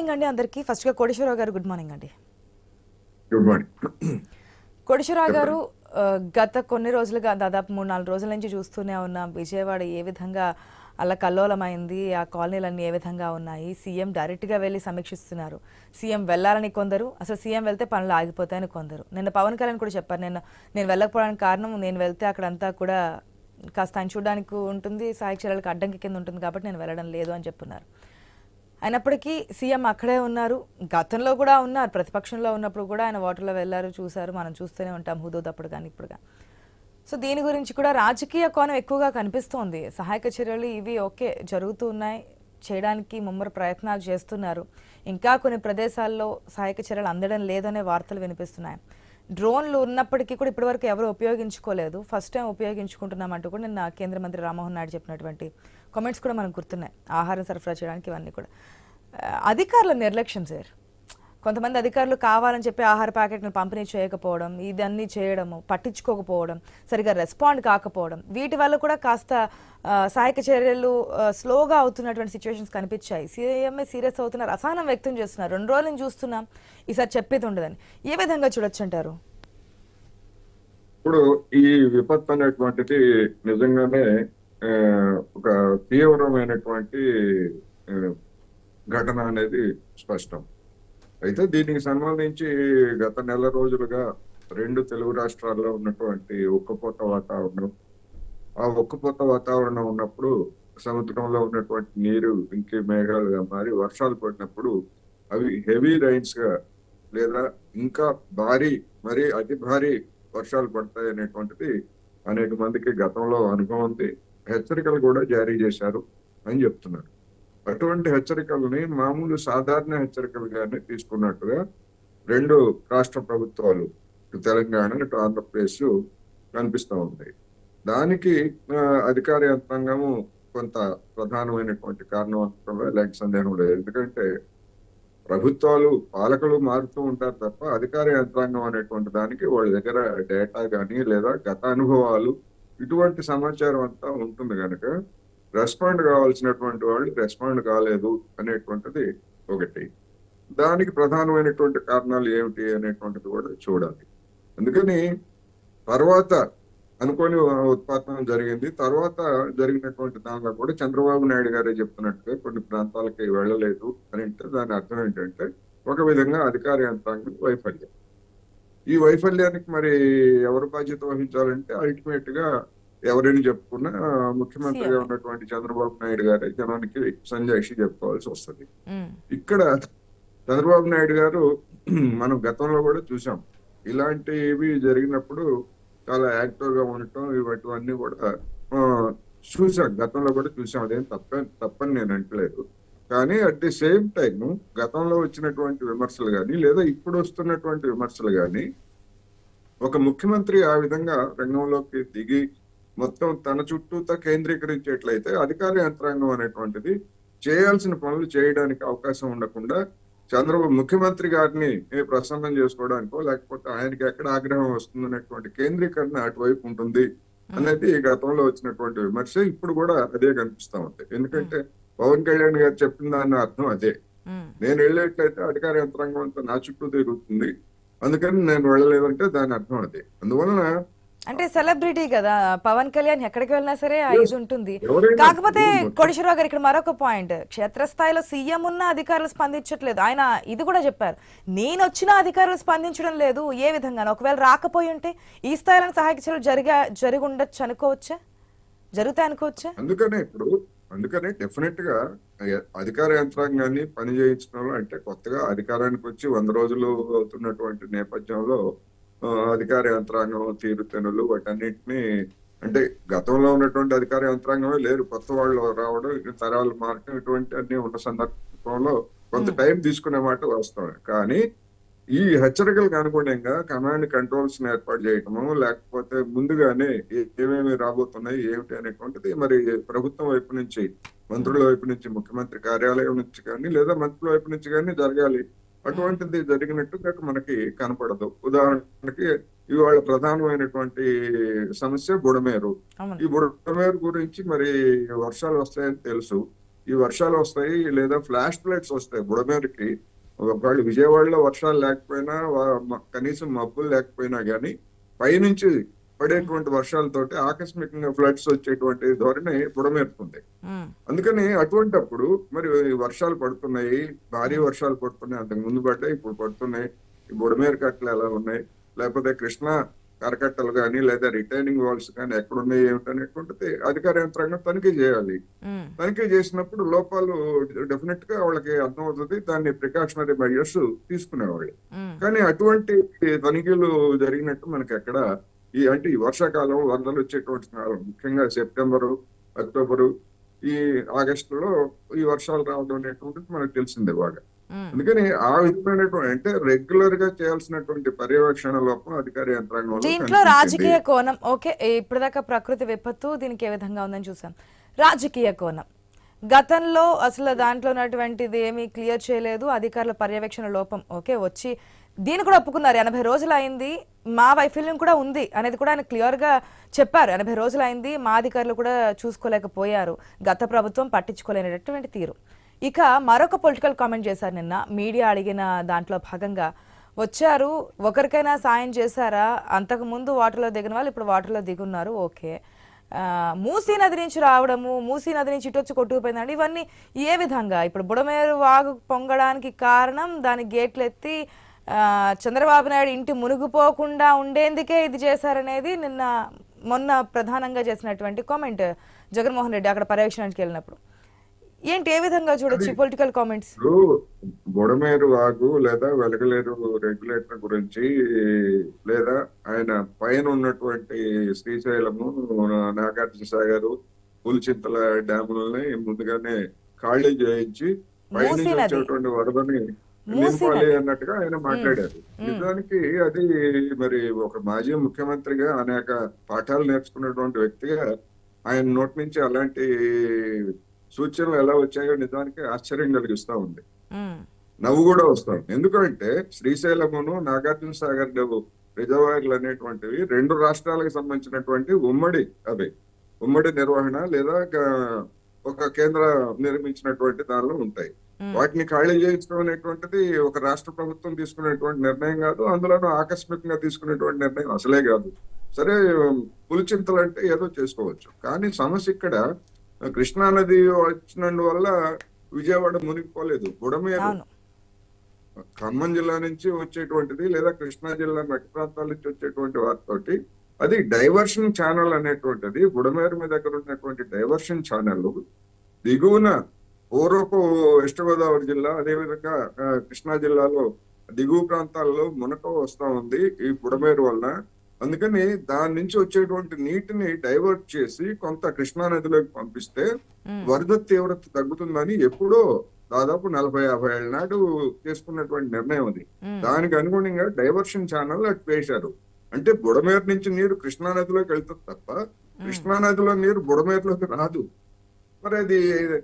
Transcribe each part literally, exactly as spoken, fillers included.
Morning అండి అందరికీ. First గా కోటేశ్వరరావు గారు గుడ్ మార్నింగ్ అండి. గుడ్ మార్నింగ్ కోటేశ్వరరావు గారు, గత కొన్ని రోజులుగా దాదాపు మూడు నాలుగు రోజుల నుంచి చూస్తూనే ఉన్నాం విజయవాడ ఏ విధంగా అలా కల్లోలమైంది, ఆ కాలనీలన్నీ ఏ విధంగా ఉన్నాయి. సీఎం డైరెక్ట్గా వెళ్ళి సమీక్షిస్తున్నారు. సీఎం వెళ్ళాలని కొందరు, అసలు సీఎం వెళ్తే పనులు ఆగిపోతాయని కొందరు. నిన్న పవన్ కళ్యాణ్ కూడా చెప్పారు, నేను నేను వెళ్ళకపోవడానికి కారణం నేను వెళ్తే అక్కడంతా కూడా కాస్త ఆయన చూడడానికి ఉంటుంది, సాయి చర్యలకు అడ్డంకి కింద ఉంటుంది కాబట్టి నేను వెళ్ళడం లేదు అని చెప్పున్నారు. అయినప్పటికీ సీఎం అక్కడే ఉన్నారు, గతంలో కూడా ఉన్నారు, ప్రతిపక్షంలో ఉన్నప్పుడు కూడా ఆయన ఓటర్లో వెళ్ళారు, చూశారు, మనం చూస్తూనే ఉంటాం హుదూద్ అప్పుడు కానీ ఇప్పుడు కానీ. సో దీని గురించి కూడా రాజకీయ కోణం ఎక్కువగా కనిపిస్తోంది. సహాయక చర్యలు ఇవి ఓకే జరుగుతూ ఉన్నాయి, చేయడానికి ముమ్మర ప్రయత్నాలు చేస్తున్నారు. ఇంకా కొన్ని ప్రదేశాల్లో సహాయక చర్యలు అందడం లేదనే వార్తలు వినిపిస్తున్నాయి. డ్రోన్లు ఉన్నప్పటికీ కూడా ఇప్పటివరకు ఎవరు ఉపయోగించుకోలేదు, ఫస్ట్ టైం ఉపయోగించుకుంటున్నామంటూ కూడా నిన్న కేంద్ర మంత్రి రామ్మోహన్ నాయుడు చెప్పినటువంటి కామెంట్స్ కూడా మనకు గుర్తున్నాయి. ఆహారం సరఫరా చేయడానికి ఇవన్నీ కూడా అధికారుల నిర్లక్ష్యం సార్. కొంతమంది అధికారులు కావాలని చెప్పి ఆహార ప్యాకెట్ను పంపిణీ చేయకపోవడం, ఇదన్నీ చేయడము, పట్టించుకోకపోవడం, సరిగా రెస్పాండ్ కాకపోవడం, వీటి వల్ల కూడా కాస్త సహాయక చర్యలు స్లోగా అవుతున్నటువంటి సిచ్యువేషన్స్ కనిపించాయి. సీఎంఏ సీరియస్ అవుతున్నారు, అసహనం వ్యక్తం చేస్తున్నారు. రెండు రోజులు చూస్తున్నాం, ఈసారి చెప్పేది ఉండదని. ఏ విధంగా చూడొచ్చు అంటారు? ఇప్పుడు ఈ విపత్తు అనేటువంటిది నిజంగానే ఒక తీవ్రమైనటువంటి ఘటన అనేది స్పష్టం. అయితే దీనికి సంబంధించి గత నెల రోజులుగా రెండు తెలుగు రాష్ట్రాల్లో ఉన్నటువంటి ఉక్కపోత వాతావరణం, ఆ ఉక్కపోత వాతావరణం ఉన్నప్పుడు సముద్రంలో ఉన్నటువంటి నీరు ఇంకే మేఘాలుగా మారి వర్షాలు పడినప్పుడు అవి హెవీ రైన్స్ గా లేదా ఇంకా భారీ మరి అతి భారీ వర్షాలు పడతాయి అనేటువంటిది అనేక మందికి గతంలో అనుభవం ఉంది. హెచ్చరికలు కూడా జారీ చేశారు అని చెప్తున్నారు. అటువంటి హెచ్చరికలని మామూలు సాధారణ హెచ్చరికలుగానే తీసుకున్నట్టుగా రెండు రాష్ట్ర ప్రభుత్వాలు, ఇటు తెలంగాణ ఇటు ఆంధ్రప్రదేశ్ కనిపిస్తూ ఉంటాయి. దానికి అధికార యంత్రాంగము కొంత ప్రధానమైనటువంటి కారణం అనడంలో ఎలాంటి సందేహం లేదు. ఎందుకంటే ప్రభుత్వాలు పాలకులు మారుతూ ఉంటారు తప్ప అధికార యంత్రాంగం అనేటువంటి దానికి వాళ్ళ దగ్గర డేటా కానీ లేదా గత అనుభవాలు ఇటువంటి సమాచారం అంతా ఉంటుంది కనుక రెస్పాండ్ కావాల్సినటువంటి వాళ్ళు రెస్పాండ్ కాలేదు అనేటువంటిది ఒకటి. దానికి ప్రధానమైనటువంటి కారణాలు ఏమిటి అనేటువంటిది కూడా చూడాలి. అందుకని తర్వాత అనుకోని ఉత్పాదన జరిగింది. తర్వాత జరిగినటువంటి దానిలో కూడా చంద్రబాబు నాయుడు గారే చెప్తున్నట్టుగా కొన్ని ప్రాంతాలకి వెళ్ళలేదు అని అంటే దాని అర్థం ఏంటంటే ఒక విధంగా అధికార యంత్రాంగం వైఫల్యం. ఈ వైఫల్యానికి మరి ఎవరు బాధ్యత వహించాలంటే అల్టిమేట్ గా ఎవరైనా చెప్పుకున్నా ముఖ్యమంత్రిగా ఉన్నటువంటి చంద్రబాబు నాయుడు గారే జనానికి సంజాయిషి చెప్పుకోవాల్సి వస్తుంది. ఇక్కడ చంద్రబాబు నాయుడు గారు మనం గతంలో కూడా చూసాం, ఇలాంటివి జరిగినప్పుడు చాలా యాక్టివ్ గా ఉండటం ఇవన్నీ కూడా చూసాం, గతంలో కూడా చూసాం. అదేం తప్ప తప్పని నేను అంటలేదు. కానీ అట్ ది సేమ్ టైం గతంలో వచ్చినటువంటి విమర్శలు కానీ లేదా ఇప్పుడు వస్తున్నటువంటి విమర్శలు కానీ ఒక ముఖ్యమంత్రి ఆ విధంగా రంగంలోకి దిగి మొత్తం తన చుట్టూతో కేంద్రీకరించేట్లయితే అధికార యంత్రాంగం అనేటువంటిది చేయాల్సిన పనులు చేయడానికి అవకాశం ఉండకుండా చంద్రబాబు ముఖ్యమంత్రి గారిని ప్రసన్నం చేసుకోవడానికో లేకపోతే ఆయనకి ఎక్కడ ఆగ్రహం వస్తుంది అనేటువంటి కేంద్రీకరణ అటువైపు ఉంటుంది అనేది గతంలో వచ్చినటువంటి విమర్శ. ఇప్పుడు కూడా అదే కనిపిస్తా ఉంది. ఎందుకంటే పవన్ కళ్యాణ్ గారు చెప్పిన దాని అర్థం అదే, నేను వెళ్ళేట్లయితే అధికార యంత్రాంగం అంతా నా చుట్టూ తిరుగుతుంది, అందుకని నేను వెళ్ళలేదంటే దాని అర్థం అదే. అందువలన అంటే సెలబ్రిటీ కదా పవన్ కళ్యాణ్, ఎక్కడికి వెళ్ళినా సరే ఇది ఉంటుంది. కాకపోతే కోటేశ్వరరావు గారు ఇక్కడ మరొక పాయింట్, క్షేత్రస్థాయిలో సీఎం ఉన్న అధికారులు స్పందించట్లేదు. ఆయన ఇది కూడా చెప్పారు, నేను వచ్చిన అధికారులు స్పందించడం లేదు. ఏ విధంగా ఒకవేళ రాకపోయి ఉంటే ఈ స్థాయిలో సహాయక చర్యలు జరిగా జరిగి ఉండొచ్చు అనుకోవచ్చా, జరుగుతాయి అనుకోవచ్చా? అందుకనే ఇప్పుడు అందుకనే డెఫినెట్ గా అధికార యంత్రాంగాన్ని పని చేయించడంలో, అంటే కొత్తగా అధికారానికి వచ్చి వంద రోజులు అవుతున్నటువంటి నేపథ్యంలో అధికార యంత్రాంగం తీరుతెనులు వాటన్నిటిని, అంటే గతంలో ఉన్నటువంటి అధికార యంత్రాంగమే లేరు, కొత్త వాళ్ళు రావడం, తరాలు మారడం ఇటువంటి అన్ని ఉన్న సందర్భంలో కొంత టైం తీసుకునే మాట వాస్తవమే. కానీ ఈ హెచ్చరికలకు అనుగుణంగా కమాండ్ కంట్రోల్స్ ని ఏర్పాటు చేయటము, లేకపోతే ముందుగానే ఏమేమి రాబోతున్నాయి ఏమిటి అనేటువంటిది మరి ప్రభుత్వం వైపు నుంచి, మంత్రుల వైపు నుంచి, ముఖ్యమంత్రి కార్యాలయం నుంచి కానీ లేదా మంత్రుల వైపు నుంచి కానీ జరగాలి. అటువంటిది జరిగినట్టుగా మనకి కనపడదు. ఉదాహరణకి ఇవాళ ప్రధానమైనటువంటి సమస్య బుడమేరు. ఈ బుడమేరు గురించి మరి వర్షాలు వస్తాయని తెలుసు, ఈ వర్షాలు వస్తాయి లేదా ఫ్లాష్ ఫ్లడ్స్ వస్తాయి బుడమేరుకి. ఒకవేళ విజయవాడలో వర్షాలు లేకపోయినా వా- మ- కనీసం మబ్బులు లేకపోయినా గానీ పైనుంచి పడేటువంటి వర్షాలతోటి ఆకస్మికంగా ఫ్లడ్స్ వచ్చేటువంటి ధోరణి బుడమేరుతుంది. ఉమ్, అందుకని అటువంటప్పుడు మరి వర్షాలు పడుతున్నాయి, భారీ వర్షాలు పడుతున్నాయి, అంతకు ముందు పడ్డాయి, ఇప్పుడు పడుతున్నాయి. ఈ బుడమేరు కట్టలు ఎలా ఉన్నాయి, లేకపోతే కృష్ణా కరకట్టలు కానీ లేదా రిటైనింగ్ వాల్స్ కానీ ఎక్కడున్నాయి ఏమిటనేటువంటిది అధికార యంత్రాంగం తనిఖీ చేయాలి. ఉమ్, తనిఖీ చేసినప్పుడు లోపాలు డెఫినెట్ గా వాళ్ళకి అర్థమవుతుంది, దాన్ని ప్రికాషనరీ మెజర్స్ తీసుకునేవాళ్ళు. ఉమ్, కానీ అటువంటి తనిఖీలు జరిగినట్టు మనకి ఎక్కడ ఈ అంటే ఈ వర్షాకాలం వరదలు వచ్చేటువంటి కాలం, ముఖ్యంగా సెప్టెంబరు అక్టోబరు ఈ ఆగస్టులో ఈ వర్షాలు రావడం అనేటువంటిది మనకు తెలిసిందే బాగా. ఉమ్. అందుకని ఆ విధమైనటువంటి అంటే రెగ్యులర్ గా చేయాల్సినటువంటి పర్యవేక్షణ లోపం అధికార యంత్రాంగంలో దీంట్లో కనిపించింది. రాజకీయ కోణం ఓకే, ఇప్పటిదాకా ప్రకృతి విపత్తు దీనికి ఏ విధంగా ఉందని చూసాం. రాజకీయ కోణం గతంలో అసలు దాంట్లో ఉన్నటువంటిది ఏమీ క్లియర్ చేయలేదు, అధికారుల పర్యవేక్షణ లోపం ఓకే వచ్చి దీన్ని కూడా ఒప్పుకున్నారు. ఎనభై రోజులు అయింది, మా వైఫల్యం కూడా ఉంది అనేది కూడా ఆయన క్లియర్ గా చెప్పారు. ఎనభై రోజులు అయింది, మా అధికారులు కూడా చూసుకోలేకపోయారు, గత ప్రభుత్వం పట్టించుకోలేనటువంటి తీరు. ఇక మరొక పొలిటికల్ కామెంట్ చేశారు నిన్న మీడియా అడిగిన దాంట్లో భాగంగా. వచ్చారు, ఒకరికైనా సాయం చేశారా? అంతకు ముందు వాటర్లో దిగిన వాళ్ళు ఇప్పుడు వాటర్లో దిగున్నారు, ఓకే. ఆ, మూసీ నది నుంచి రావడము, మూసీ నది నుంచి ఇటు వచ్చి కొట్టుకుపోయిందండి, ఇవన్నీ ఏ విధంగా? ఇప్పుడు బుడమేరు వాగు పొంగడానికి కారణం దాని గేట్లు ఎత్తి ఆ, చంద్రబాబు నాయుడు ఇంటి మునిగిపోకుండా ఉండేందుకే ఇది చేశారనేది నిన్న మొన్న ప్రధానంగా చేసినటువంటి కామెంట్ జగన్మోహన్ రెడ్డి అక్కడ పర్యవేక్షణకి వెళ్ళినప్పుడు. ఏంటి, ఏ విధంగా చూడొచ్చు పొలిటికల్ కామెంట్స్? ఇప్పుడు బుడమేరు వాగు లేదా వెలగలేరు రెగ్యులేటర్ గురించి లేదా ఆయన పైన ఉన్నటువంటి శ్రీశైలము, నాగార్జున సాగర్, పులిచింతల డ్యాములని ముందుగానే ఖాళీ చేయించి పైనుంచి మూసీ నది. వచ్చేటువంటి వరదని మూసీ నింపాలి నది. అన్నట్టుగా ఆయన మాట్లాడారు. నిజానికి అది మరి ఒక మాజీ ముఖ్యమంత్రిగా అనేక పాఠాలు నేర్చుకున్నటువంటి వ్యక్తిగా ఆయన నోటి నుంచి అలాంటి సూచనలు ఎలా వచ్చాయో నిజానికి ఆశ్చర్యం కలిగిస్తా ఉంది, ఉమ్, నవ్వు కూడా వస్తాం. ఎందుకంటే శ్రీశైలమును, నాగార్జున సాగర్ రిజర్వాయర్లు అనేటువంటివి రెండు రాష్ట్రాలకు సంబంధించినటువంటి ఉమ్మడి అవి ఉమ్మడి నిర్వహణ లేదా గ- ఒక కేంద్ర నిర్మించినటువంటి దానిలో ఉంటాయి. ఉమ్, వాటిని ఖాళీ చేయించడం అనేటువంటిది ఒక రాష్ట్ర ప్రభుత్వం తీసుకునేటువంటి నిర్ణయం కాదు, అందులోనూ ఆకస్మికంగా తీసుకునేటువంటి నిర్ణయం అసలే కాదు. సరే, పులిచింతలు అంటే ఏదో చేసుకోవచ్చు, కానీ సమస్య ఇక్కడ కృష్ణా నది వచ్చినందువల్ల విజయవాడ మునిగిపోలేదు. బుడమేరు అవును. ఖమ్మం జిల్లా నుంచి వచ్చేటువంటిది లేదా కృష్ణా జిల్లా మెట్ట ప్రాంతాల నుంచి వచ్చేటువంటి వాటితోటి అది డైవర్షన్ ఛానల్ అనేటువంటిది. బుడమేరు మీద దగ్గర ఉన్నటువంటి డైవర్షన్ ఛానల్ దిగువన పూర్వపు వెస్ట్ గోదావరి జిల్లా, అదేవిధంగా ఆ, కృష్ణా జిల్లాలో దిగువ ప్రాంతాల్లో మునక వస్తా ఉంది ఈ బుడమేరు వలన. అందుకని దాని నుంచి వచ్చేటువంటి నీటిని డైవర్ట్ చేసి కొంత కృష్ణా నదిలోకి పంపిస్తే ఉమ్, వరద తీవ్రత తగ్గుతుందని ఎప్పుడో దాదాపు నలభై యాభై ఏళ్ళ నాడు చేసుకున్నటువంటి నిర్ణయం అది. ఉమ్, దానికి అనుగుణంగా డైవర్షన్ ఛానల్ అటు వేశారు. అంటే బుడమేరు నుంచి నీరు కృష్ణా నదిలోకి వెళ్తుంది తప్ప కృష్ణా నదిలో నీరు బుడమేరులోకి రాదు. మరి అది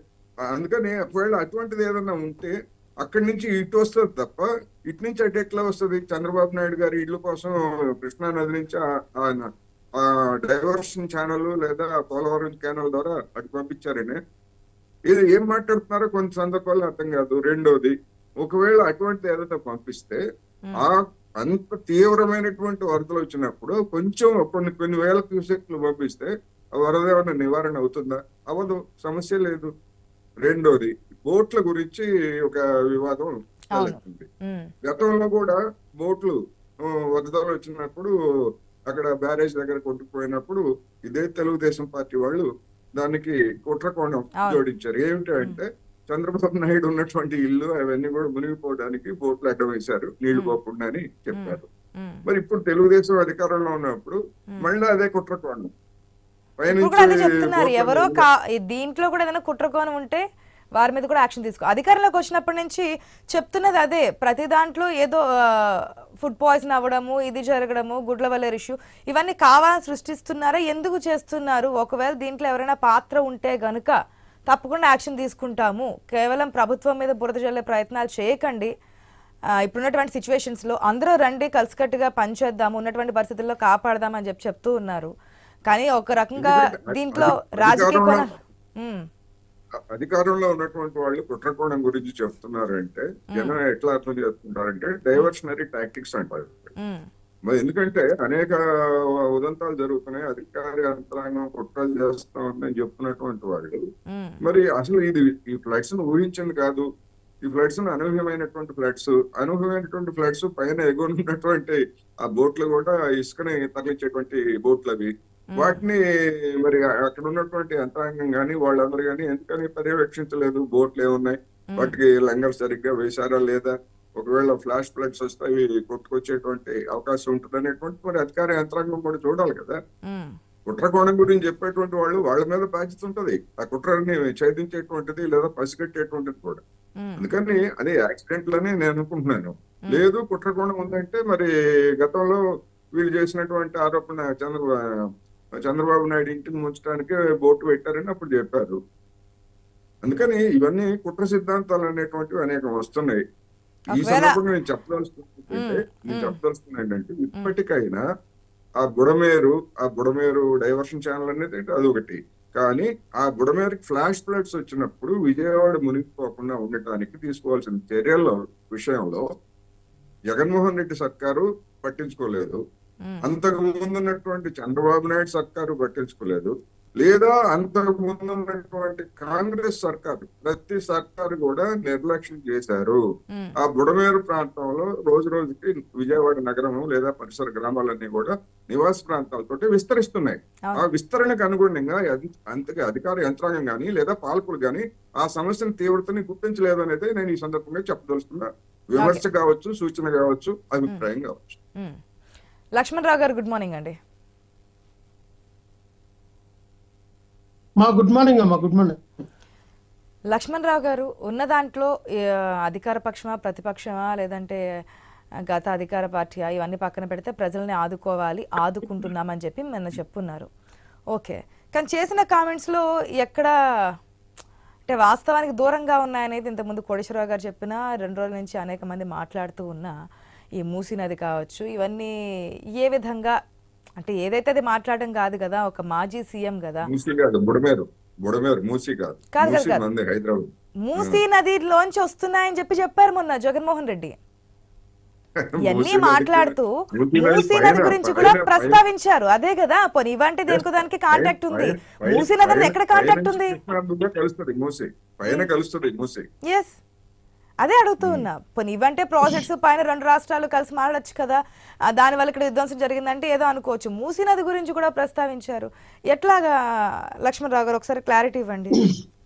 అందుకని ఒకవేళ అటువంటిది ఏదైనా ఉంటే అక్కడి నుంచి ఇటు వస్తుంది తప్ప ఇటు నుంచి అటు ఎట్లా వస్తుంది? చంద్రబాబు నాయుడు గారి ఇళ్ల కోసం కృష్ణా నది నుంచి ఆ- ఆయన ఆ డైవర్షన్ ఛానల్ లేదా పోలవరం ఛానల్ ద్వారా అటు పంపించారని ఇది ఏం మాట్లాడుతున్నారో కొన్ని సందర్భాల్లో అర్థం కాదు. రెండోది, ఒకవేళ అటువంటిది ఏదైనా పంపిస్తే ఆ అంత తీవ్రమైనటువంటి వరదలు వచ్చినప్పుడు కొంచెం కొన్ని కొన్ని వేల క్యూసెక్లు పంపిస్తే ఆ వరద ఏమైనా నివారణ అవుతుందా? అవ్వదు, సమస్య లేదు. రెండోది, బోట్ల గురించి ఒక వివాదం తలెత్తింది. ఉమ్, గతంలో కూడా బోట్లు ఆ, వరదలు వచ్చినప్పుడు అక్కడ బ్యారేజ్ దగ్గర కొట్టుకుపోయినప్పుడు ఇదే తెలుగుదేశం పార్టీ వాళ్ళు దానికి కుట్రకోణం అవును. జోడించారు. ఏమిటి అంటే చంద్రబాబు నాయుడు ఉన్నటువంటి ఇల్లు అవన్నీ కూడా మునిగిపోవడానికి బోట్లు అడ్డం వేశారు, నీళ్లు పోకుండా అని చెప్పారు. ఉమ్. మరి ఇప్పుడు తెలుగుదేశం అధికారంలో ఉన్నప్పుడు మళ్ళీ అదే కుట్రకోణం ఇప్పుడు కూడా అదే చెప్తున్నారు, ఎవరో కా దీంట్లో కూడా ఏదైనా కుట్రకోణం ఉంటే వారి మీద కూడా యాక్షన్ తీసుకో. అధికారంలోకి వచ్చినప్పటి నుంచి చెప్తున్నది అదే, ప్రతి దాంట్లో ఏదో ఫుడ్ పాయిజన్ అవ్వడము, ఇది జరగడము, గుడ్ల వల్ల ఇష్యూ, ఇవన్నీ కావాలని సృష్టిస్తున్నారా? ఎందుకు చేస్తున్నారు? ఒకవేళ దీంట్లో ఎవరైనా పాత్ర ఉంటే గనుక తప్పకుండా యాక్షన్ తీసుకుంటాము, కేవలం ప్రభుత్వం మీద బురద జల్లే ప్రయత్నాలు చేయకండి, ఇప్పుడున్నటువంటి సిచ్యువేషన్స్లో అందరూ రండి కలిసికట్టుగా పనిచేద్దాము, ఉన్నటువంటి పరిస్థితుల్లో కాపాడదామని చెప్పి చెప్తూ ఉన్నారు. కానీ ఒక రకంగా దీంట్లో రాజకీయ కోణం అధికారంలో ఉన్నటువంటి వాళ్ళు కుట్రకోణం గురించి చెప్తున్నారంటే జనం ఎట్లా అర్థం చేసుకుంటారంటే డైవర్షనరీ టాక్టిక్స్ అంటారు. ఉమ్, మరి ఎందుకంటే అనేక ఉదంతాలు జరుగుతున్నాయి, అధికార యంత్రాంగం కుట్రలు చేస్తా ఉందని చెప్తున్నటువంటి వాళ్ళు ఉమ్, మరి అసలు ఇది ఈ ఫ్లడ్స్ ను ఊహించింది కాదు. ఈ ఫ్లడ్స్ అనూహ్యమైనటువంటి ఫ్లడ్స్ అనూహ్యమైనటువంటి ఫ్లడ్స్ పైన ఎగురున్నటువంటి ఆ బోట్లు కూడా ఇసుకని తరలించేటువంటి బోట్లు అవి. వాటిని మరి అక్కడ ఉన్నటువంటి యంత్రాంగం గాని వాళ్ళందరూ గాని ఎందుకని పర్యవేక్షించలేదు? బోట్లు ఏమున్నాయి, వాటికి లంగర్ సరిగ్గా వేశారా లేదా, ఒకవేళ ఫ్లాష్ ఫ్లడ్స్ వస్తాయి కొట్టుకొచ్చేటువంటి అవకాశం ఉంటుంది అనేటువంటి మరి అధికార యంత్రాంగం కూడా చూడాలి కదా. ఉమ్, కుట్రకోణం గురించి చెప్పేటువంటి వాళ్ళు వాళ్ళ మీద బాధ్యత ఉంటది, ఆ కుట్రని ఛేదించేటువంటిది లేదా పసిగట్టేటువంటిది కూడా. ఉమ్, అందుకని అదే యాక్సిడెంట్ లని నేను అనుకుంటున్నాను. లేదు కుట్రకోణం ఉందంటే మరి గతంలో వీళ్ళు చేసినటువంటి ఆరోపణ చంద్రబాబు చంద్రబాబు నాయుడు ఇంటిని ముంచడానికి బోటు పెట్టారని అప్పుడు చెప్పారు. అందుకని ఇవన్నీ కుట్ర సిద్ధాంతాలు అనేటువంటివి అనేకం వస్తున్నాయి. ఈ ఒకవేళ సందర్భంగా నేను చెప్పదలుచుకుంటే నేను చెప్పదలుచుకున్నా ఏంటంటే ఇప్పటికైనా ఆ బుడమేరు ఆ బుడమేరు డైవర్షన్ ఛానల్ అనేది అదొకటి. కానీ ఆ బుడమేరుకి ఫ్లాష్ ఫ్లడ్స్ వచ్చినప్పుడు విజయవాడ మునిగిపోకుండా ఉండటానికి తీసుకోవాల్సిన చర్యల విషయంలో జగన్మోహన్ రెడ్డి సర్కారు పట్టించుకోలేదు, ఉమ్, అంతకు ముందు ఉన్నటువంటి చంద్రబాబు నాయుడు సర్కారు పట్టించుకోలేదు, లేదా అంతకు ముందు ఉన్నటువంటి కాంగ్రెస్ సర్కారు ప్రతి సర్కారు కూడా నిర్లక్ష్యం చేశారు. ఉమ్, ఆ బుడమేరు ప్రాంతంలో రోజు రోజుకి విజయవాడ నగరం లేదా పరిసర గ్రామాలన్నీ కూడా నివాస ప్రాంతాలతో విస్తరిస్తున్నాయి. ఆ అవును. విస్తరణకు అనుగుణంగా అధి- అంతగా అధికార యంత్రాంగం గాని లేదా పాలకులు గాని ఆ సమస్యను తీవ్రతని గుర్తించలేదు అనేది నేను ఈ సందర్భంగా చెప్పదలుచుకున్నా. విమర్శ కావచ్చు, సూచన కావచ్చు, అభిప్రాయం కావచ్చు. ఉమ్. లక్ష్మణ్ రావు గారు గుడ్ మార్నింగ్ అండి. మా గుడ్ మార్నింగ్ అమ్మా, గుడ్ మార్నింగ్. లక్ష్మణ్ రావు గారు ఉన్న దాంట్లో ఏ, అధికార పక్షమా ప్రతిపక్షమా లేదంటే గత అధికార పార్టీయా ఇవన్నీ పక్కన పెడితే ప్రజల్ని ఆదుకోవాలి, ఆదుకుంటున్నామని చెప్పి మొన్న చెప్పున్నారు. ఓకే, కానీ చేసిన కామెంట్స్లో ఎక్కడ అంటే వాస్తవానికి దూరంగా ఉన్నాయనేది ఇంతకుముందు కోటేశ్వరరావు గారు చెప్పిన రెండు రోజుల నుంచి అనేక మంది మాట్లాడుతూ ఉన్న ఈ మూసీ నది కావచ్చు, ఇవన్నీ ఏ విధంగా అంటే ఏదైతే అది మాట్లాడడం కాదు కదా, ఒక మాజీ సీఎం కదా. మూసీ కాదు బుడమేరు, బుడమేరు మూసీ కాదు, కాదు మూసీ కాదు. మంది హైదరాబాద్. మూసీ నదిలోంచి వస్తున్నాయని చెప్పి చెప్పారు మొన్న జగన్మోహన్ రెడ్డి. ఇవన్నీ మూసీ నదికి- మాట్లాడుతూ మూసీ నది మూసీ పైన- నది గురించి కూడా పైన- ప్రస్తావించారు. అదే కదా పోనీ ఇవంటి దేనికి దానికి కాంటాక్ట్ ఉంది. పైన- మూసీ నది పైన- ఎక్కడ పైన కాంటాక్ట్ నుంచి ఉంది? కృష్ణా నదిలో కలుస్తుంది మూసీ, పైన కలుస్తుంది మూసీ. ఎస్, అదే అడుగుతూ ఉన్నా. పోనీ ఇవంటే ప్రాజెక్ట్స్ పైన రెండు రాష్ట్రాలు కలిసి మాట్లాడచ్చు కదా, ఆ, దానివల్ల ఇక్కడ విధ్వంసం జరిగిందంటే ఏదో అనుకోవచ్చు. మూసీ నది గురించి కూడా ప్రస్తావించారు. ఎట్లాగా లక్ష్మణ్ రావు గారు ఒకసారి క్లారిటీ ఇవ్వండి.